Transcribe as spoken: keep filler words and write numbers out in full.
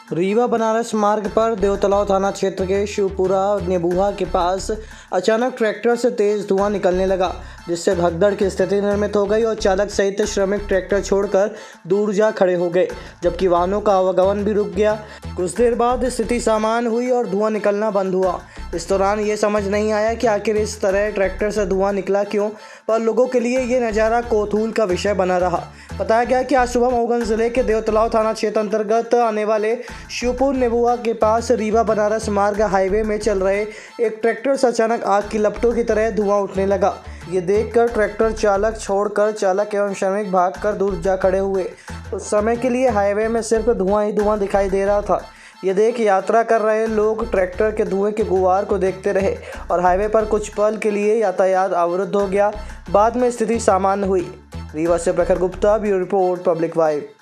रीवा बनारस मार्ग पर देवतलाव थाना क्षेत्र के शिवपुरा नेबुहा के पास अचानक ट्रैक्टर से तेज धुआं निकलने लगा, जिससे भगदड़ की स्थिति निर्मित हो गई और चालक सहित श्रमिक ट्रैक्टर छोड़कर दूर जा खड़े हो गए, जबकि वाहनों का आवागमन भी रुक गया। कुछ देर बाद स्थिति सामान्य हुई और धुआं निकलना बंद हुआ। इस दौरान ये समझ नहीं आया कि आखिर इस तरह ट्रैक्टर से धुआं निकला क्यों, पर लोगों के लिए ये नज़ारा कौतूहल का विषय बना रहा। बताया गया कि आज सुबह मऊगंज जिले के देवतलाव थाना क्षेत्र अंतर्गत आने वाले शिवपुर नेबुहा के पास रीवा बनारस मार्ग हाईवे में चल रहे एक ट्रैक्टर से अचानक आग की लपटों की तरह धुआं उठने लगा। ये देखकर ट्रैक्टर चालक छोड़कर चालक एवं श्रमिक भागकर दूर जा खड़े हुए। उस समय के लिए हाईवे में सिर्फ धुआं ही धुआं दिखाई दे रहा था। ये देख यात्रा कर रहे लोग ट्रैक्टर के धुएं के गुबार को देखते रहे और हाईवे पर कुछ पल के लिए यातायात अवरुद्ध हो गया। बाद में स्थिति सामान्य हुई। रीवा से Prakhar Gupta, bureau report, public vibe.